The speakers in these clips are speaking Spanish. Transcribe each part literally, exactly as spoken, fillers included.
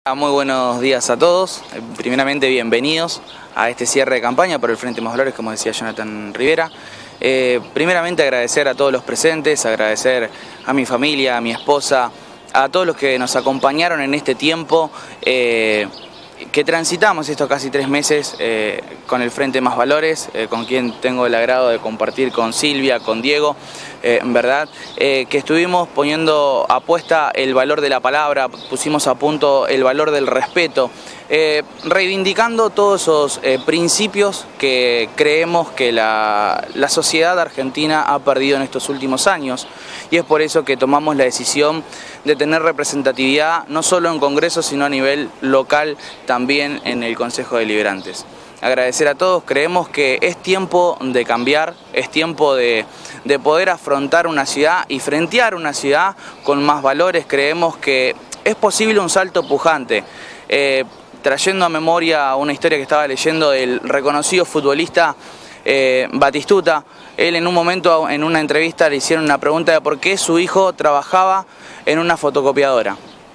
Muy buenos días a todos, primeramente bienvenidos a este cierre de campaña por el Frente Más Valores, como decía Jonathan Rivera. Eh, primeramente agradecer a todos los presentes, agradecer a mi familia, a mi esposa, a todos los que nos acompañaron en este tiempo, eh, que transitamos estos casi tres meses eh, con el Frente Más Valores, eh, con quien tengo el agrado de compartir con Silvia, con Diego, eh, en verdad, eh, que estuvimos poniendo a puesta el valor de la palabra, pusimos a punto el valor del respeto, eh, reivindicando todos esos eh, principios que creemos que la, la sociedad argentina ha perdido en estos últimos años, y es por eso que tomamos la decisión de tener representatividad no solo en Congreso, sino a nivel local, también en el Consejo Deliberantes. Agradecer a todos, creemos que es tiempo de cambiar, es tiempo de, de poder afrontar una ciudad y frentear una ciudad con más valores. Creemos que es posible un salto pujante. Eh, trayendo a memoria una historia que estaba leyendo del reconocido futbolista eh, Batistuta, él en un momento en una entrevista le hicieron una pregunta de por qué su hijo trabajaba en una fotocopiadora.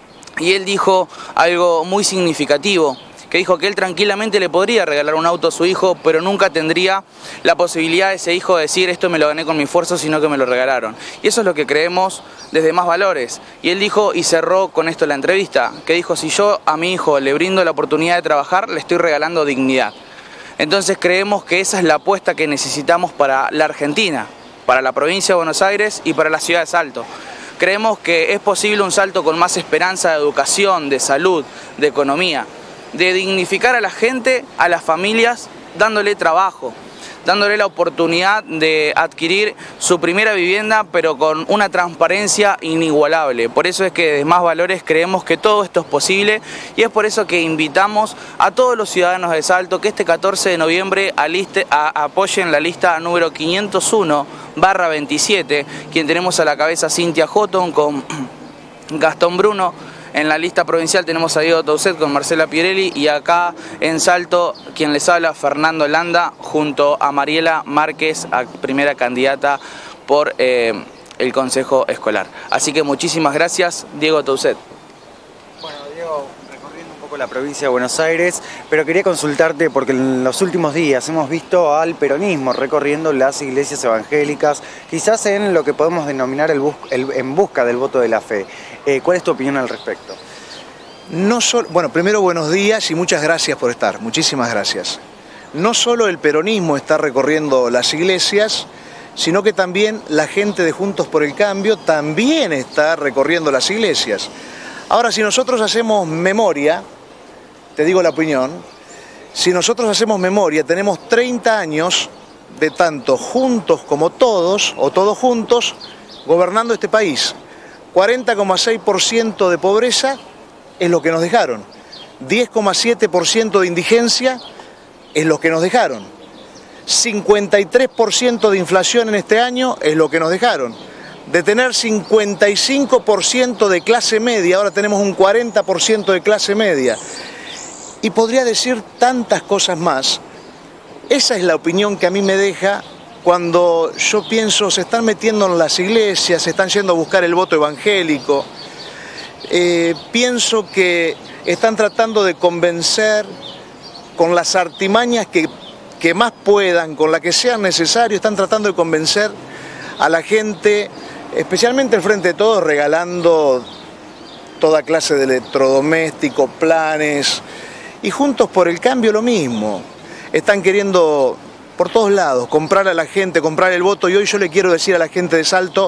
Y él dijo algo muy significativo, que dijo que él tranquilamente le podría regalar un auto a su hijo, pero nunca tendría la posibilidad de ese hijo de decir esto me lo gané con mi esfuerzo, sino que me lo regalaron. Y eso es lo que creemos desde Más Valores. Y él dijo, y cerró con esto la entrevista, que dijo, si yo a mi hijo le brindo la oportunidad de trabajar, le estoy regalando dignidad. Entonces creemos que esa es la apuesta que necesitamos para la Argentina, para la provincia de Buenos Aires y para la ciudad de Salto. Creemos que es posible un salto con más esperanza de educación, de salud, de economía, de dignificar a la gente, a las familias, dándole trabajo, dándole la oportunidad de adquirir su primera vivienda, pero con una transparencia inigualable. Por eso es que desde Más Valores creemos que todo esto es posible y es por eso que invitamos a todos los ciudadanos de Salto que este catorce de noviembre aliste, a, apoyen la lista número quinientos uno barra veintisiete, quien tenemos a la cabeza Cintia Houghton con Gastón Bruno. En la lista provincial tenemos a Diego Tauzet con Marcela Pierelli y acá en Salto quien les habla Fernando Landa junto a Mariela Márquez, a primera candidata por eh, el Consejo Escolar. Así que muchísimas gracias, Diego Tauzet. Bueno, Diego, recorriendo un poco la provincia de Buenos Aires, pero quería consultarte porque en los últimos días hemos visto al peronismo recorriendo las iglesias evangélicas, quizás en lo que podemos denominar el bus el, en busca del voto de la fe. Eh, ¿Cuál es tu opinión al respecto? No solo, bueno, primero buenos días y muchas gracias por estar, muchísimas gracias. No solo el peronismo está recorriendo las iglesias, sino que también la gente de Juntos por el Cambio también está recorriendo las iglesias. Ahora, si nosotros hacemos memoria, te digo la opinión, si nosotros hacemos memoria, tenemos treinta años de tanto Juntos como Todos, o Todos Juntos, gobernando este país. cuarenta coma seis por ciento de pobreza es lo que nos dejaron, diez coma siete por ciento de indigencia es lo que nos dejaron, cincuenta y tres por ciento de inflación en este año es lo que nos dejaron, de tener cincuenta y cinco por ciento de clase media, ahora tenemos un cuarenta por ciento de clase media, y podría decir tantas cosas más. Esa es la opinión que a mí me deja cuando yo pienso, se están metiendo en las iglesias, se están yendo a buscar el voto evangélico, eh, pienso que están tratando de convencer con las artimañas que, que más puedan, con las que sean necesarios, están tratando de convencer a la gente, especialmente el Frente de Todos, regalando toda clase de electrodomésticos, planes, y Juntos por el Cambio lo mismo, están queriendo por todos lados, comprar a la gente, comprar el voto, y hoy yo le quiero decir a la gente de Salto,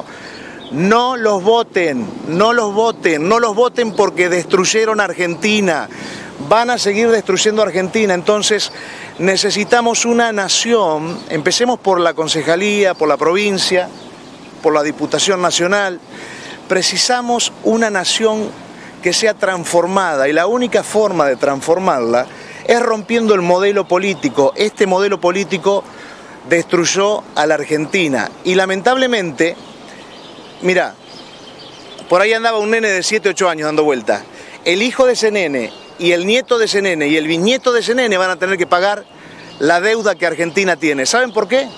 no los voten, no los voten, no los voten porque destruyeron Argentina, van a seguir destruyendo Argentina, entonces necesitamos una nación, empecemos por la concejalía, por la provincia, por la Diputación Nacional, precisamos una nación que sea transformada, y la única forma de transformarla es rompiendo el modelo político. Este modelo político destruyó a la Argentina y lamentablemente, mira, por ahí andaba un nene de siete, ocho años dando vueltas. El hijo de ese nene y el nieto de ese nene y el bisnieto de ese nene van a tener que pagar la deuda que Argentina tiene. ¿Saben por qué?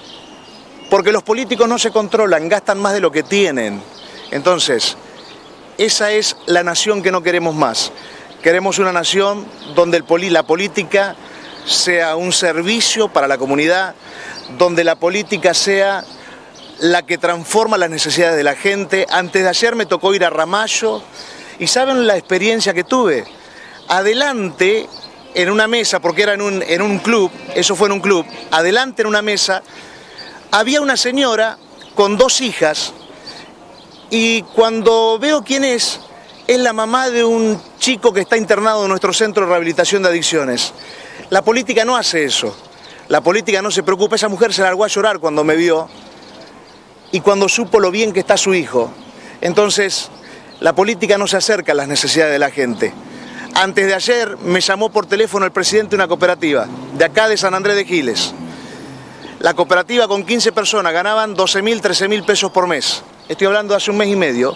Porque los políticos no se controlan, gastan más de lo que tienen. Entonces, esa es la nación que no queremos más. Queremos una nación donde el poli- la política sea un servicio para la comunidad, donde la política sea la que transforma las necesidades de la gente. Antes de ayer me tocó ir a Ramallo y ¿saben la experiencia que tuve? Adelante, en una mesa, porque era en un, en un club, eso fue en un club, adelante en una mesa, había una señora con dos hijas y cuando veo quién es, es la mamá de un chico que está internado en nuestro centro de rehabilitación de adicciones. La política no hace eso, la política no se preocupa. Esa mujer se largó a llorar cuando me vio y cuando supo lo bien que está su hijo. Entonces, la política no se acerca a las necesidades de la gente. Antes de ayer me llamó por teléfono el presidente de una cooperativa, de acá de San Andrés de Giles. La cooperativa con quince personas ganaban doce mil, trece mil pesos por mes. Estoy hablando de hace un mes y medio.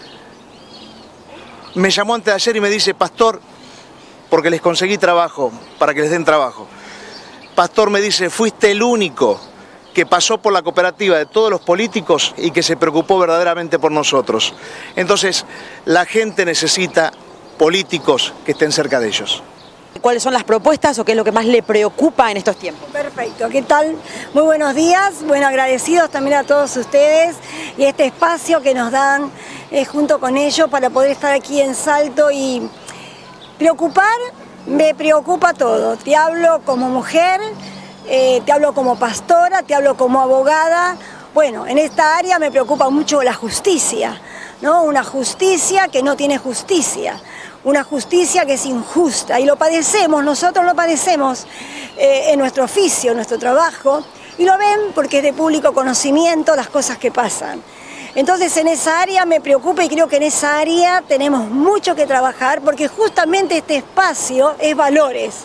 Me llamó antes de ayer y me dice, pastor, porque les conseguí trabajo, para que les den trabajo. Pastor, me dice, fuiste el único que pasó por la cooperativa de todos los políticos y que se preocupó verdaderamente por nosotros. Entonces, la gente necesita políticos que estén cerca de ellos. ¿Cuáles son las propuestas o qué es lo que más le preocupa en estos tiempos? Perfecto, ¿qué tal? Muy buenos días, bueno, agradecidos también a todos ustedes y este espacio que nos dan eh, junto con ellos para poder estar aquí en Salto y preocupar, me preocupa todo. Te hablo como mujer, eh, te hablo como pastora, te hablo como abogada. Bueno, en esta área me preocupa mucho la justicia, ¿no? Una justicia que no tiene justicia. Una justicia que es injusta y lo padecemos, nosotros lo padecemos eh, en nuestro oficio, en nuestro trabajo, y lo ven porque es de público conocimiento las cosas que pasan. Entonces en esa área me preocupa y creo que en esa área tenemos mucho que trabajar porque justamente este espacio es valores.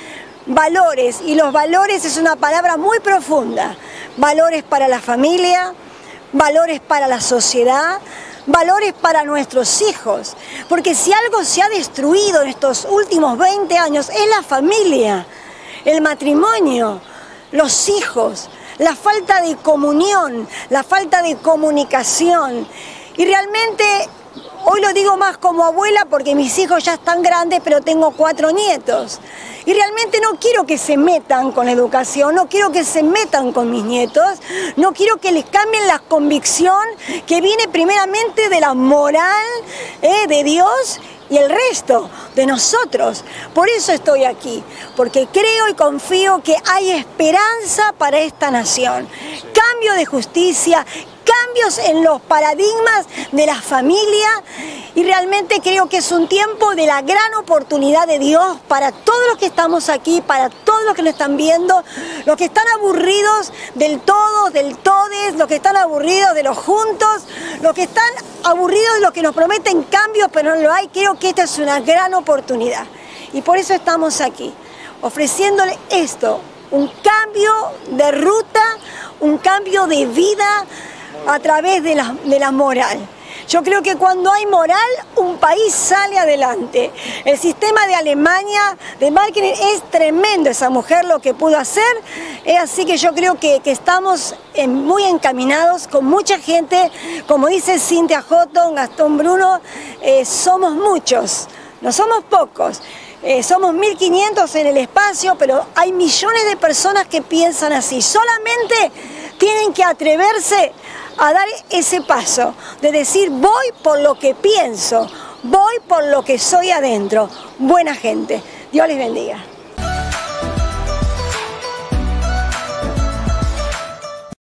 Valores, y los valores es una palabra muy profunda. Valores para la familia, valores para la sociedad, valores para nuestros hijos, porque si algo se ha destruido en estos últimos veinte años es la familia, el matrimonio, los hijos, la falta de comunión, la falta de comunicación. Y realmente, hoy lo digo más como abuela porque mis hijos ya están grandes, pero tengo cuatro nietos. Y realmente no quiero que se metan con la educación, no quiero que se metan con mis nietos, no quiero que les cambien la convicción que viene primeramente de la moral eh, de Dios y el resto de nosotros. Por eso estoy aquí, porque creo y confío que hay esperanza para esta nación. Cambio de justicia, cambios en los paradigmas de la familia y realmente creo que es un tiempo de la gran oportunidad de Dios para todos los que estamos aquí, para todos los que nos están viendo, los que están aburridos del todo, del todes, los que están aburridos de los juntos, los que están aburridos de los que nos prometen cambios pero no lo hay. Creo que esta es una gran oportunidad y por eso estamos aquí, ofreciéndole esto, un cambio de ruta, un cambio de vida a través de la, de la moral. Yo creo que cuando hay moral, un país sale adelante. El sistema de Alemania de marketing es tremendo, esa mujer lo que pudo hacer, eh, así que yo creo que, que estamos en, muy encaminados con mucha gente, como dice Cintia Houghton, Gastón Bruno, eh, somos muchos, no somos pocos. Eh, somos mil quinientos en el espacio, pero hay millones de personas que piensan así. Solamente tienen que atreverse a dar ese paso, de decir voy por lo que pienso, voy por lo que soy adentro. Buena gente, Dios les bendiga.